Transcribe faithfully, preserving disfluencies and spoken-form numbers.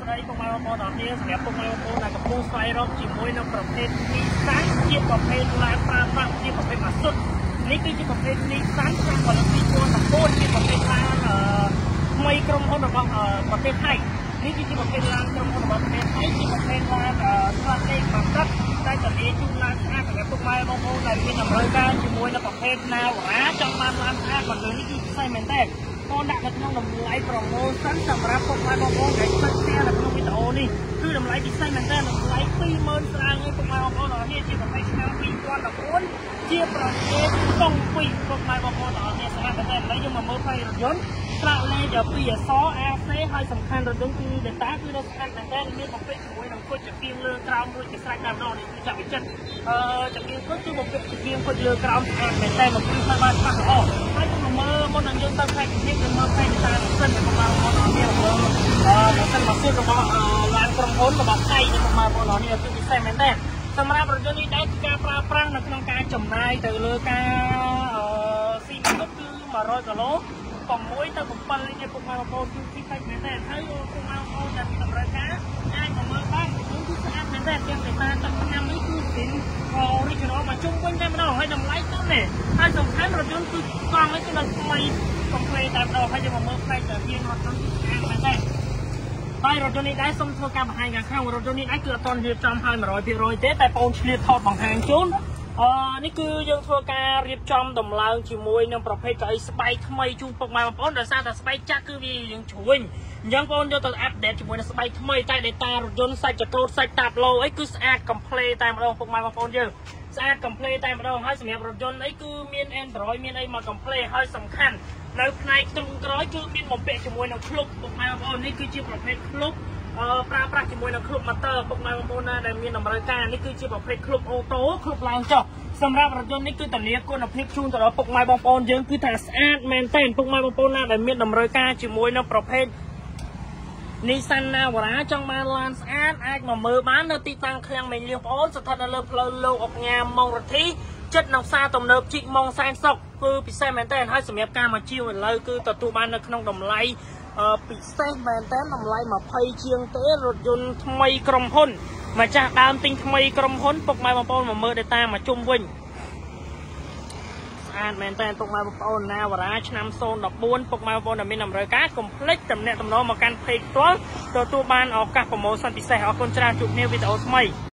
ស្ដីពុកម៉ែបងប្អូនទាំងគ្នាសម្រាប់ពុកម៉ែបងប្អូនដែលកំពុងស្វែងរកជាមួយនឹងប្រភេទនីសាំងជាប្រភេទឡានប្រើប្រាស់ជាប្រភេទម៉ាស៊ុតនេះគឺជាប្រភេទនីសាំងក្នុងផលិតពីពណ៌សម្បូរជាប្រភេទឡានថ្មីក្រុមហ៊ុនរបស់ប្រទេសថៃនេះគឺជាប្រភេទឡានក្រុមហ៊ុនរបស់ប្រទេសថៃជាប្រភេទឡានស្លាកលេខបាទឹកតែតនីជូនឡានស្អាតសម្រាប់ពុកម៉ែបងប្អូនដែលមានតម្រូវការជាមួយនឹងប្រភេទណាវរ៉ាចង់បានឡានស្អាតមកលើនេះគឺពិសេសមែនទេcònដាក់នៅក្នុងតម្លៃប្រម៉ូសិនសម្រាប់ពុកម៉ែបងប្អូនដែលស្ដាប់ការនៅក្នុងវីដេអូនេះគឺតម្លៃពិសេសមែនតើតម្លៃពីរម៉ឺនស្រាងឯងពុកម៉ែបងប្អូនអរនេះជាប្រភេទឆ្នាំពីរពាន់ដប់បួនជាប្រភេទតុងពីរពុកម៉ែបងប្អូនអរនេះស្អាតមែនតើឥឡូវយើងមកមើលផ្នែករថយន្តស្លាកលេខពីអក្សរ A C ហើយសំខាន់រថយន្តគឺ data គឺនៅស្អាតមែនតើមានបំពេញជាមួយនឹងគុជជាលើក្រោមរួចជាស្រេចតែម្ដងនេះគឺចាប់វិចិត្រអឺជាគុជគឺបំពេញជាគុជលើក្រោមស្អាតមែនតើមកគឺបានច្បាស់ល្អហើយទៅមើលមុននឹងយើងទៅផ្នែកជំនាញយើងមើលផ្នែកតាសិនពុកម៉ែបងប្អូនអរនេះមើលអឺម៉ាស៊ីនម៉ាស៊ីនរបស់ឡានក្រុមហ៊ុនរបស់ថៃនេះពុកម៉ែបងប្អូនអរនេះគឺពិសេសមែនតើសម្រាប់រថយន្តនេះដែរគឺការប្រើប្រាស់នៅក្នុងការចំណាយទៅលើការអឺស៊ីម៉ាស៊ីនគឺមួយរយគីឡូ6ទៅ7នេះពុកម៉ែបងប្អូនគឺទីតិចមែនតើហើយពុកម៉ែបងប្អូនដែលមានតម្រូវការអាចមកមើលបានគឺស្អាតមែនតើទាំងតែតាទឹកឆ្នាំនេះគឺពី original មកជុំវិញតែម្ដងហើយតម្លៃទៅនេះហើយសំខាន់រថយន្តគឺកង់នេះគឺនៅថ្មីកំភ្លេតែម្ដងហើយយើងមកមើលផ្នែកតែមានរថយន្តគឺស្អាតមែនតើហើយរថយន្តនេះដែរសូមធ្វើការបង្ហាញខាងខាងរថយន្តនេះដែរគឺអត់ទាន់រៀបចំឲ្យ một trăm phần trăm ទេតែបងឆ្លៀតថតបង្ហាញជូនអឺនេះគឺយើងធ្វើការរៀបចំដំឡើងជាមួយនឹងប្រភេទកៅអីស្បែកថ្មីជូនពុកម៉ែបងប្អូនដោយសារតែស្បែកចាស់គឺវាយើងជ្រួញអញ្ចឹងបងយកទៅអាប់ដេតជាមួយនឹងស្បែកថ្មីតែ data រថយន្តសាច់ចក្រូតសាច់តាប់ឡូអីគឺស្អាតកំភ្លេតែម្ដងពុកម៉ែបងប្អូនយើងស្អាតកំភ្លេតែម្ដងហើយសម្រាប់រថយន្តអីគឺមាន Android មានអីមកកំភ្លេហើយសំខាន់នៅផ្នែកទ្រុងក្រោយគឺមានបំពាក់ជាមួយនឹងឃ្លុបពុកម៉ែបងប្អូននេះគឺជាប្រភេទឃ្លុបអឺប្រើប្រាស់ជាមួយនឹងឃ្លុប motor ពុកម៉ែបងប្អូនណាដែលមានតម្រូវការនេះគឺជាប្រភេទឃ្លុបអូតូឃ្លុបឡើងចុះសម្រាប់រថយន្តនេះគឺធានាគុណភាពជូនទៅដល់ពុកម៉ែបងប្អូនយើងគឺថាស្អាតមែនទែនពុកម៉ែបងប្អូនណាដែលមានតម្រូវការជាមួយនឹងប្រភេទ Nissan Navara ចង់បានឡានស្អាតអាចមកមើលបាននៅទីតាំងឃ្លាំងមេលៀងបងប្អូនស្ថិតនៅលើផ្លូវលោកអុកញ៉ាម៉ងរទ្ធីចិត្តនឹងផ្សារទំនើបជីកម៉ងសែនសុកគឺពិសេសមែនទែនហើយសម្រាប់ការមកជាវឥឡូវគឺទទួលបាននៅក្នុងតម្លៃពិសេសមែនទែនតម្លៃ20ជាងទេរថយន្តថ្មីក្រុមហ៊ុនម្ចាស់ដើមទិញថ្មីក្រុមហ៊ុនពុកម៉ែបងប្អូនមកមើល data មកជុំវិញស្អាតមែនតើពុកម៉ែបងប្អូនណាវរ៉ាឆ្នាំศูนย์ một bốnពុកម៉ែបងប្អូនដែលមានតម្រូវការកុំភ្លេចតំណែងតំណងមកកាន់เพจផ្ទាល់ទទួលបានឱកាសប្រម៉ូសិនពិសេសអរគុណច្រើនជួបគ្នាវីដេអូថ្មី